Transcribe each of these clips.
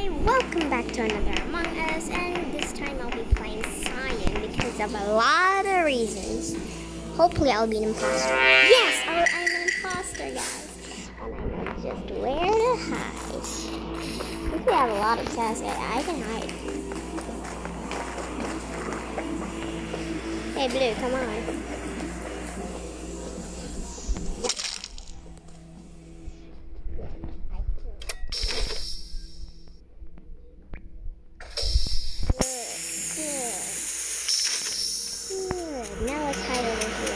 welcome back to another Among Us, and this time I'll be playing Cyan because of a lot of reasons. Hopefully I'll be an imposter. Yes, I'm an imposter, guys. And I know just where to hide. Since we have a lot of tasks, I can hide. Hey, Blue, come on. Now let's hide over here.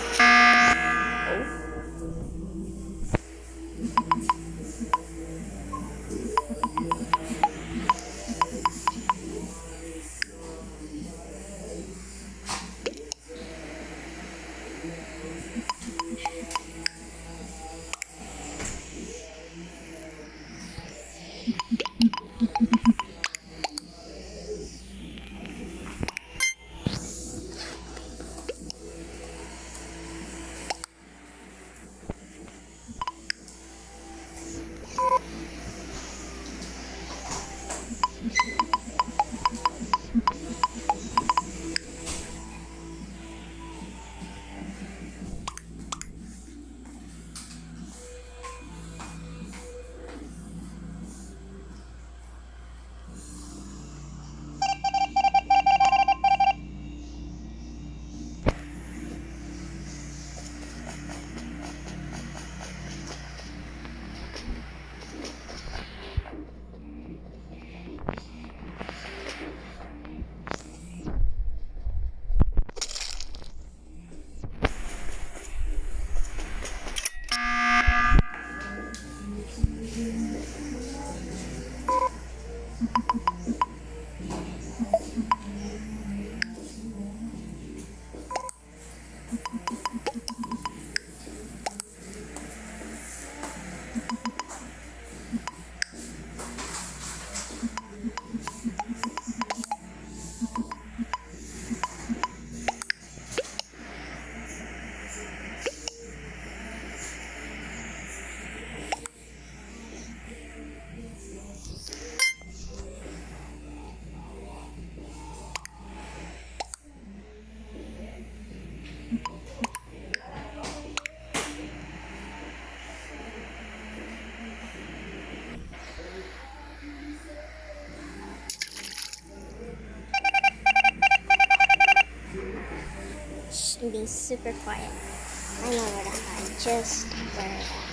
Be super quiet. I know where to hide, just where to hide.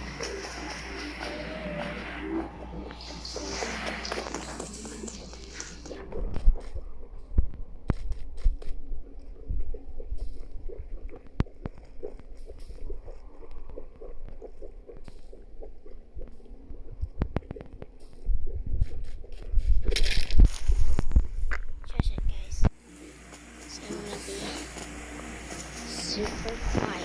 Shush it, guys. So I'm gonna be super quiet.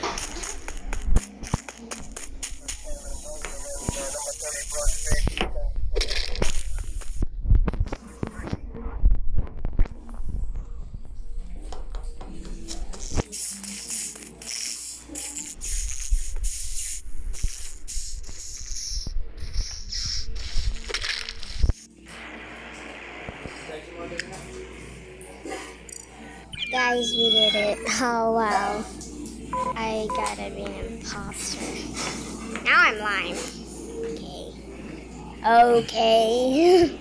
Guys, we did it. Oh wow. I gotta be an imposter. Now I'm lying. Okay.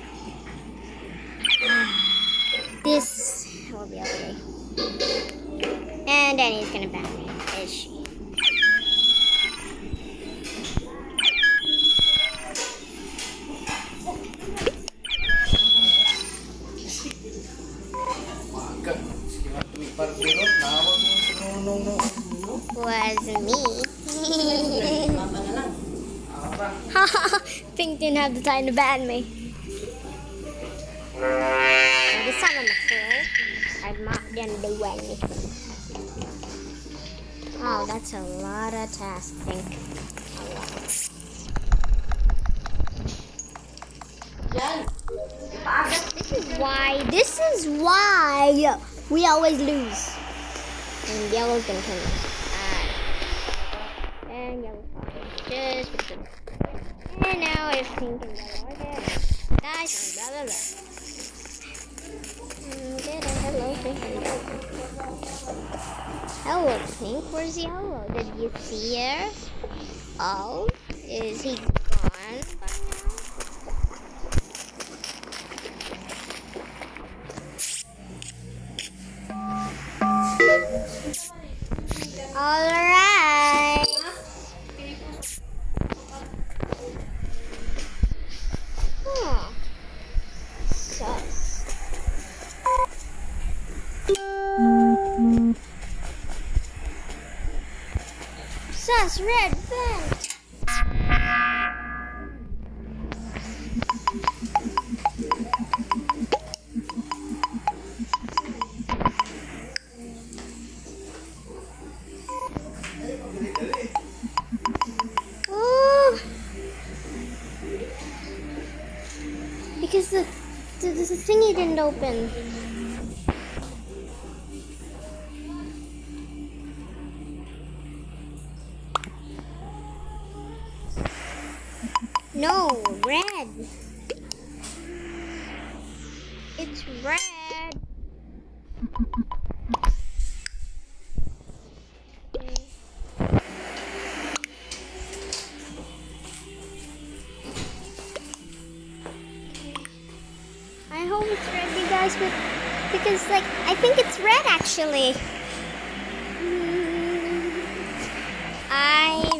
This will be okay. And Danny's gonna ban me. Is she? Was me. Pink didn't have the time to ban me. This time I'm a fool. I'm not gonna do anything. Oh, that's a lot of tasks, Pink. This is why we always lose. And yellow's gonna kill us. And yellow's fine. Just because. And now if pink and yellow are dead. Python, blah, blah, blah. Get a hello, hello, Pink. Where's the hello? Did you see her? Oh, is he gone by now? All right. Sus, red vent. Oh, because the thingy didn't open. No, red. It's red. I hope it's red, you guys, because like I think it's red actually. I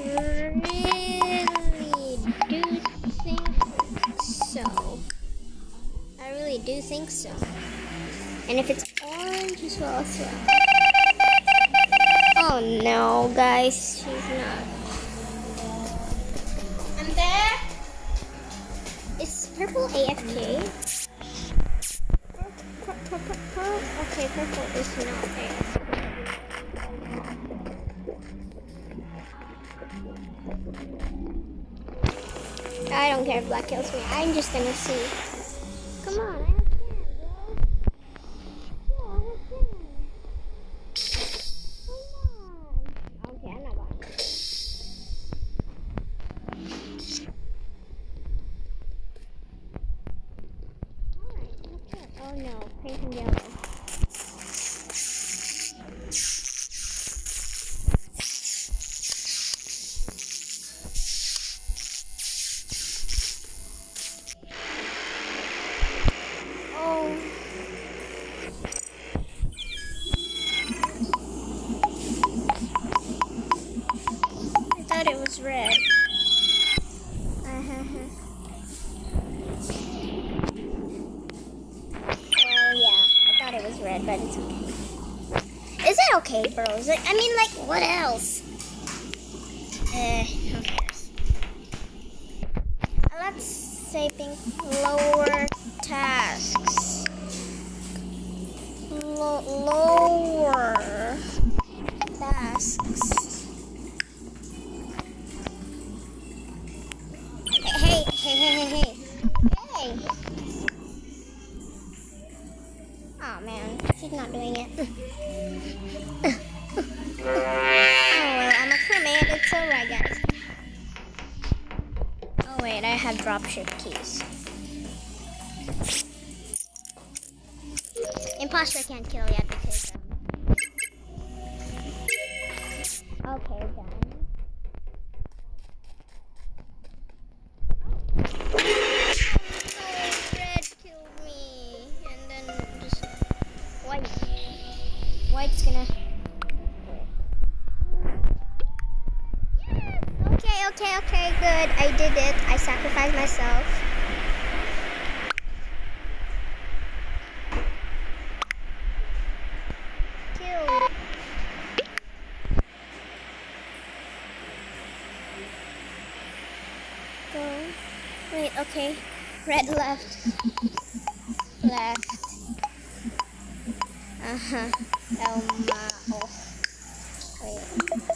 really do think so. And if it's orange as well, so. Oh no, guys, she's not. I'm there. Is purple AFK? Okay, purple is not AFK. I don't care if black kills me. I'm just gonna see. Come on, I have 10, bro. Yeah, I have 10. Come on. Okay, I'm not buying it. Alright, okay. Oh no, pink and yellow. It was red. Well, yeah, I thought it was red, but it's okay. Is it okay, bros? I mean, like, what else? Who cares? Let's say pink. Lower tasks. Lower tasks. Hey. Oh man, she's not doing it. Oh well, I'm a crewmate, it's alright guys. Oh wait, I have dropship keys. Imposter can't kill yet because okay, done. White's gonna. Yes! Okay, good. I did it. I sacrificed myself. Kill. Go. Wait, okay. Red left. Left. Elma. Oh. Wait.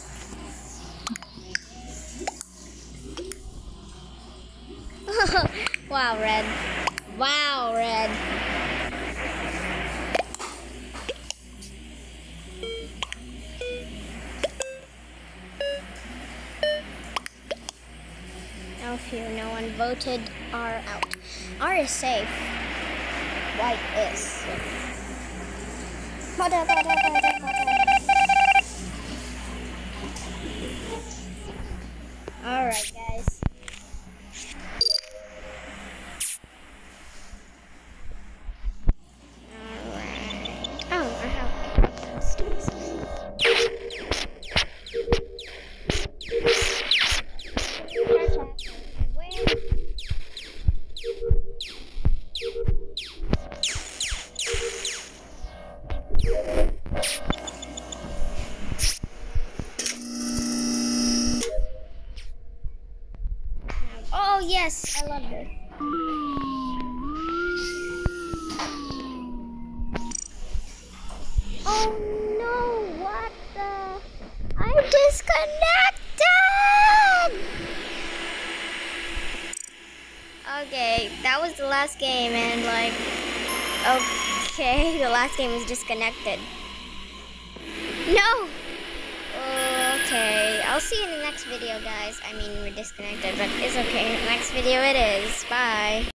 Wow, red. Wow, red. Now, phew, no one voted are out. R is safe. White is. Butter. Alright, guys. Alright. Oh, I have sticks. Oh yes, I love this. Oh no, what the? I'm disconnected! Okay, that was the last game and like, okay, the last game was disconnected. No! Okay, I'll see you in the next video, guys. I mean, we're disconnected, but it's okay. Next video it is. Bye.